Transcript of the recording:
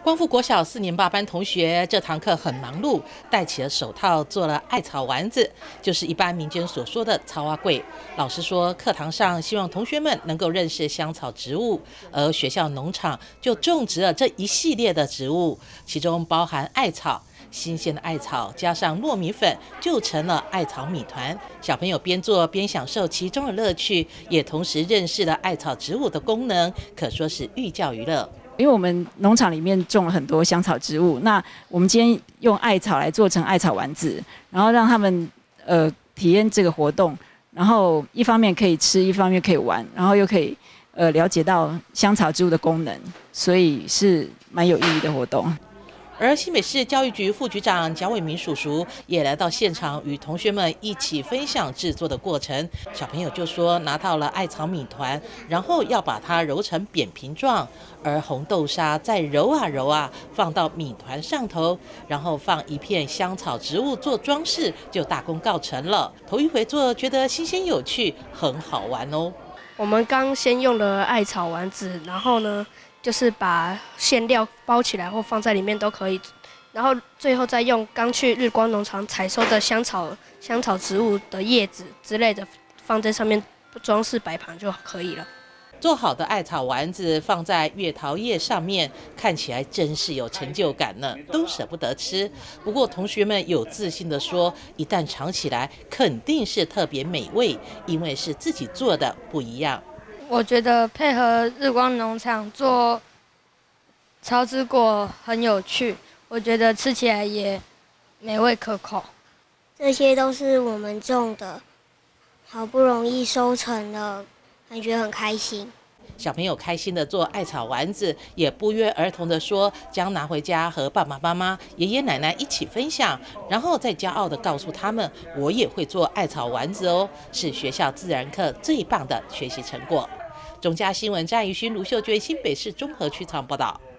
光复国小4年8班同学这堂课很忙碌，戴起了手套，做了艾草丸子，就是一般民间所说的草仔粿。老师说，课堂上希望同学们能够认识香草植物，而学校农场就种植了这一系列的植物，其中包含艾草。新鲜的艾草加上糯米粉，就成了艾草米团。小朋友边做边享受其中的乐趣，也同时认识了艾草植物的功能，可说是寓教于乐。 因为我们农场里面种了很多香草植物，那我们今天用艾草来做成艾草丸子，然后让他们体验这个活动，然后一方面可以吃，一方面可以玩，然后又可以了解到香草植物的功能，所以是蛮有意义的活动。 而新北市教育局副局长蒋伟民叔叔也来到现场，与同学们一起分享制作的过程。小朋友就说，拿到了艾草米团，然后要把它揉成扁平状，而红豆沙再揉啊揉啊，放到米团上头，然后放一片香草植物做装饰，就大功告成了。头一回做，觉得新鲜有趣，很好玩哦。 我们刚先用了艾草丸子，然后呢，就是把馅料包起来或放在里面都可以，然后最后再用刚去日光农场采收的香草植物的叶子之类的放在上面装饰摆盘就可以了。 做好的艾草丸子放在月桃叶上面，看起来真是有成就感呢，都舍不得吃。不过同学们有自信地说，一旦尝起来肯定是特别美味，因为是自己做的，不一样。 我觉得配合日光农场做草籽果很有趣，我觉得吃起来也美味可口。 这些都是我们种的，好不容易收成了，感觉很开心。 小朋友开心的做艾草丸子，也不约而同的说将拿回家和爸爸妈妈、爷爷奶奶一起分享，然后再骄傲的告诉他们，我也会做艾草丸子哦，是学校自然课最棒的学习成果。中嘉新闻张怡勋、卢秀娟，新北市中和区采访报道。